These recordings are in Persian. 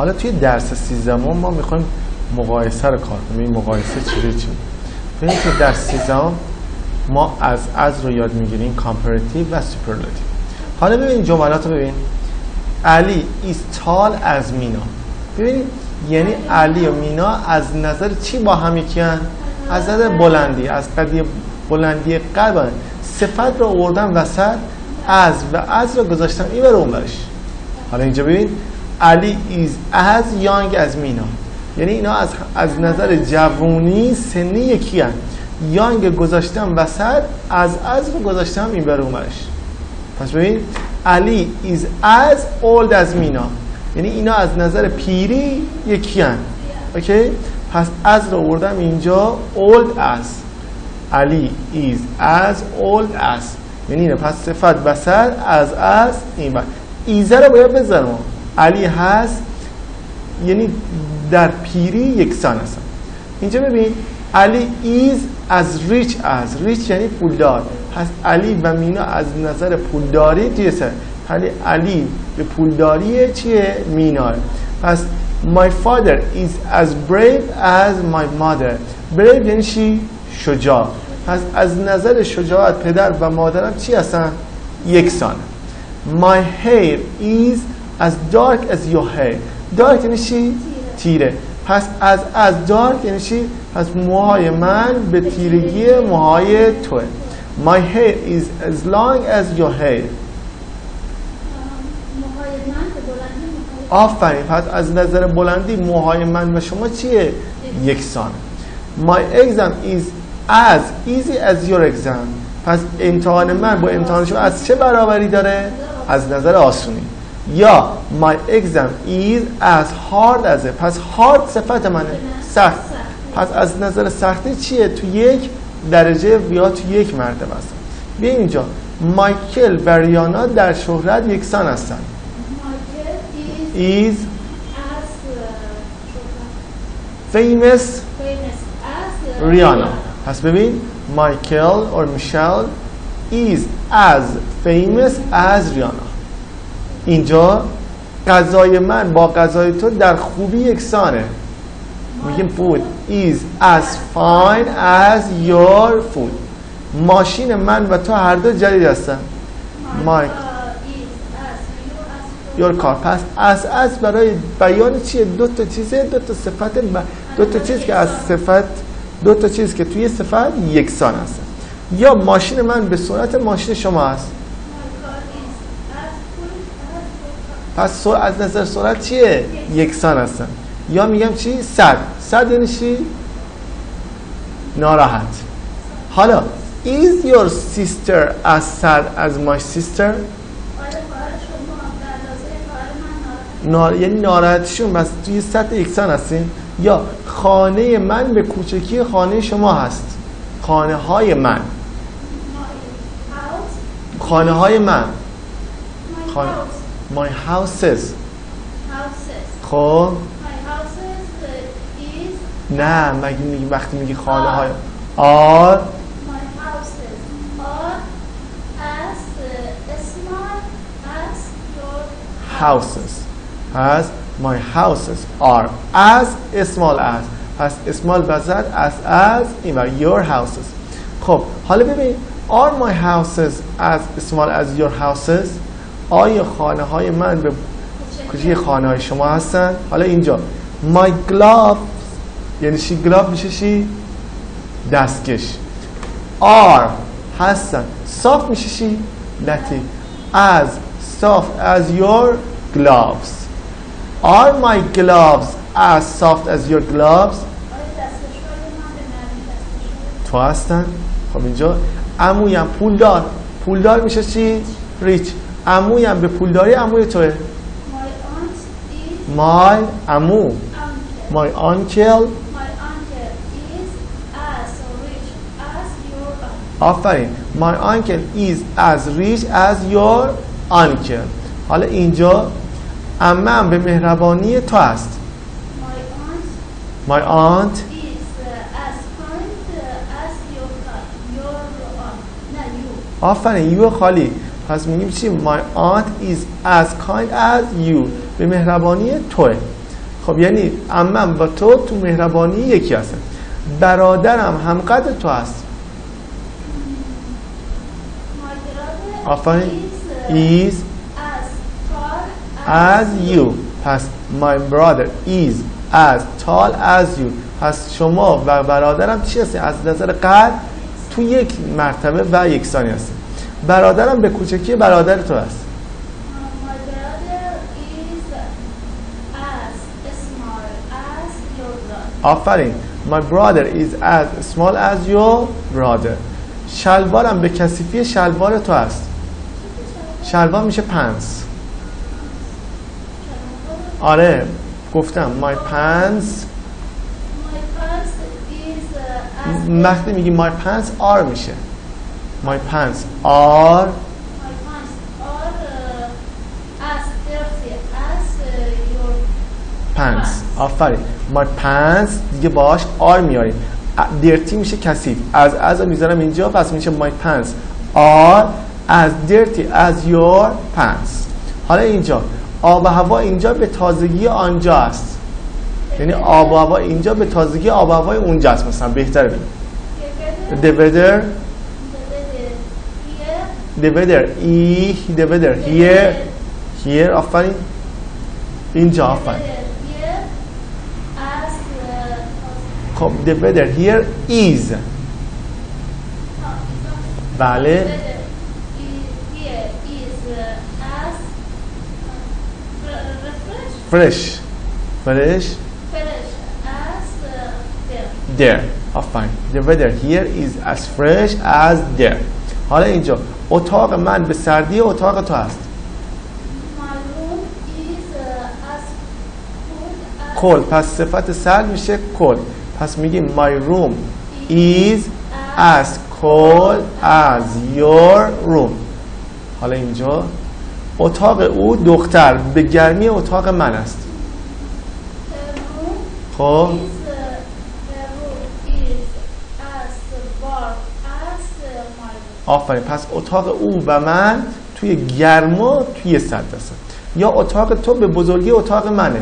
حالا توی درس 13 ما میخوایم مقایسه رو کار کنیم. این مقایسه چی؟ ببینید که درس 13 ما از رو یاد میگیریم، کامپراتیو و سوپرلاتیو. حالا ببین جملات رو ببین. علی is tall as مینا. ببینید یعنی علی و مینا از نظر چی با هم یکیان؟ از نظر بلندی، از قضیه بلندی قد. صفت رو آوردن وسط، از رو گذاشتن این بر اون برش. حالا اینجا ببین علی is as young as مینا، یعنی اینا از نظر جوونی سنی یکیان. یانگ گذاشتم وسط، از رو گذاشتم این بر اون برش. پس ببین علی is as old as مینا، یعنی اینا از نظر پیری یکیان. اوکی؟ پس از رو آوردم اینجا old as. علی is as old as، یعنی اینه. پس صفت وسط، از این بر. ایزه رو باید بذارم. علی هست یعنی در پیری یکسان هستن. اینجا ببین علی is as rich as. rich یعنی پولدار. پس علی و مینا از نظر پولداری دیسه. علی به پولداری چیه؟ مینا. پس my father is as brave as my mother. brave یعنی چی؟ شجاع. پس از نظر شجاعت پدر و مادرم چی هستن؟ یکسان. my hair is as dark as your hair. dark یعنی چی؟ تیره. پس از dark یعنی چی؟ پس موهای من به تیرگی موهای توه. my hair is as long as your hair. آفرین. پس از نظر بلندی موهای من و شما چیه؟ یکسان. my exam is as easy as your exam. پس امتحان من با امتحان شما از چه برابری داره؟ از نظر آسونی. یا my exam is as hard as. پس hard صفت منه، سخت. پس از نظر سختی چیه؟ تو یک درجه یا تو یک مرتبه است. بیا اینجا مایکل و ریانا در شهرت یکسان هستن. is famous ریانا. پس ببین مایکل or میشل is as famous as ریانا. اینجا غذای من با غذای تو در خوبی یکسانه. میگیم food is as fine as your food. ماشین من و تو هر دو جدید هستن. my your car. پس از برای بیان چیه؟ دو تا چیزه، دو تا صفت، دو تا چیز که از صفت، دو تا چیز که توی صفت یکسان هستن. یا ماشین من به سرعت ماشین شما هست. پس از نظر سرعت چیه؟ یکسان هستن. یا میگم چی؟ صد یعنی چی؟ ناراحت. حالا is your sister as sad as my sister؟ یعنی ناراحتشون بس توی سطح یکسان هستین. یا خانه من به کوچکی خانه شما هست. خانه های من، خانه های من، my houses. خب نه مگه میگی وقتی میگی خانه های are houses. پس my houses are as small as. پس small بزد as این و your houses. خب حالا ببین are my houses as small as your houses؟ آیا خانه های من به کوچیک خانه های شما هستن؟ حالا اینجا my glove یعنی چی؟ glove میشه چی؟ دستکش. are هستن. soft میشه چی؟ لطیف. as soft as your gloves. are my gloves as soft as your gloves؟ تو هستن. خب اینجا عمویم پولدار میشه چی؟ rich. عمویم به پولداری عموی توه. my عمو. my uncle is as rich as your uncle. آفرین. my uncle is as rich as your uncle. حالا اینجا عمم به مهربانی تو است. My aunt is as kind as your aunt. نه you. آفرین. you خالی. پس میگیم چی؟ my aunt is as kind as you. به مهربانی توه. خب یعنی عمم با تو مهربانی یکی هستن. برادرم هم قد تو هست. آفرین. is as you. پس my brother is as tall as you. پس شما و برادرم چی هستی؟ از نظر قد تو یک مرتبه و یکسانی هستی. برادرم به کوچکی برادر تو هست. آفرین. My brother is as small as your brother. شلوارم به کثیفی شلوار تو هست. شلوار میشه pants. آره گفتم my pants. وقتی میگی my pants are میشه. My pants are as dirty as your pants. آفرین. My pants دیگه باهاش are میاریم. dirty میشه کثیف. از میذارم اینجا پس میشه my pants are as dirty as your pants. حالا اینجا آب و هوا اینجا به تازگی آنجا است. یعنی آب و هوا اینجا به تازگی آب و هوای اونجا است. مثلا بهتره بگیم the weather here آفرین. اینجا آفرین. خب the weather here is. بله fresh as there. آفرین. The weather here is as fresh as there. حالا اینجا اتاق من به سردی اتاق تو هست. cold. پس صفت سرد میشه cold. پس میگیم my room is as cold as your room. حالا اینجا اتاق او دختر به گرمی اتاق من است. خب آفرین. پس اتاق او و من توی گرم و توی سرد است. یا اتاق تو به بزرگی اتاق منه.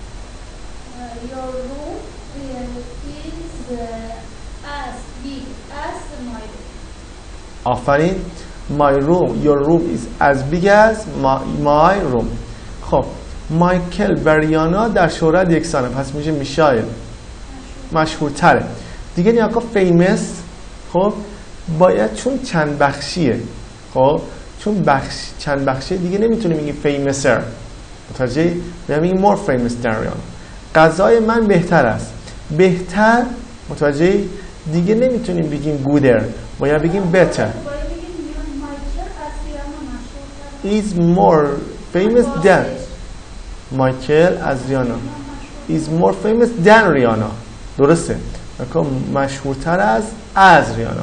آفرین. My room, your room is as big as my room. خب مایکل و ریانا در شهرت یکسانه. پس میشه میشایل مشهورتره دیگه. نیا که فیمس خب باید چون چند بخشیه. خب چون چند بخشیه دیگه نمیتونیم بگیم فیمسر. متوجه؟ میگیم more famous than ریانا. غذای من بهتر است. بهتر متوجه؟ دیگه نمیتونیم بگیم gooder. باید بگیم better. is more famous than مایکل از ریانا is more famous than ریانا. درسته. مشهورتر از ریانا.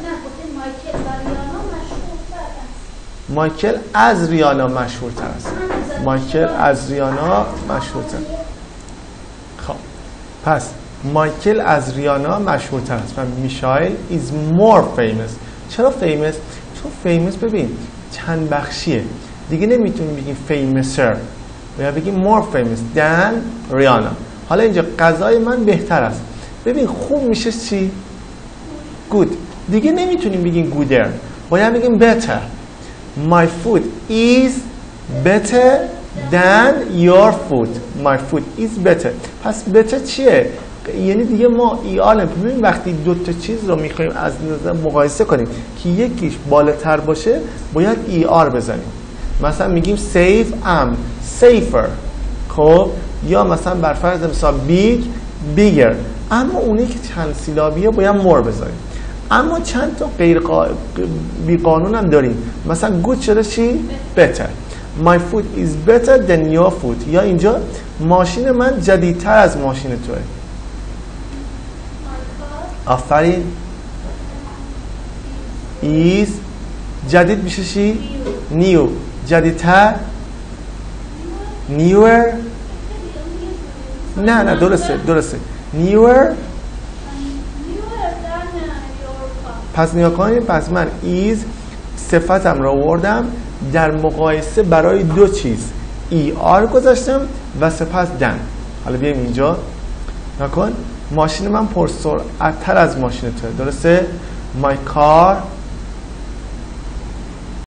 مایکل از ریانا مشهورتر است. مایکل از ریانا مشهورتر. خب پس مایکل از ریانا مشهورتر است و میشایل is more famous. چرا famous؟ چون famous ببین چند بخشیه دیگه نمیتونیم بگیم famouser. باید بگیم more famous than ریانا. حالا اینجا غذای من بهتر است. ببین خوب میشه چی؟ good. دیگه نمیتونیم بگیم gooder. باید بگیم better. My food is better than your food. My food is better. پس better چیه؟ یعنی دیگه ما ایالم. ببین وقتی دو تا چیز رو میخوایم از نظر مقایسه کنیم که یکیش بالاتر باشه باید ER بزنیم. مثلا میگیم save am safer. خب یا مثلا بر فرض مثال big bigger. اما اونی که چند سیلابیه باید more بزنیم. اما چند تا بی قانون هم داریم. مثلا good شده چی؟ better. My food is better than your food. یا اینجا ماشین من جدیدتر از ماشین توه. آفرین. is جدید میشه چی؟ new. جدیدتر newer. نه درسته newer. پس نیا کنید. پس من is صفتم رو آوردم در مقایسه برای دو چیز ER گذاشتم و سپس than. حالا بیایم اینجا نکن، ماشین من پرسرعت‌تر از ماشین تو، درسته؟ My car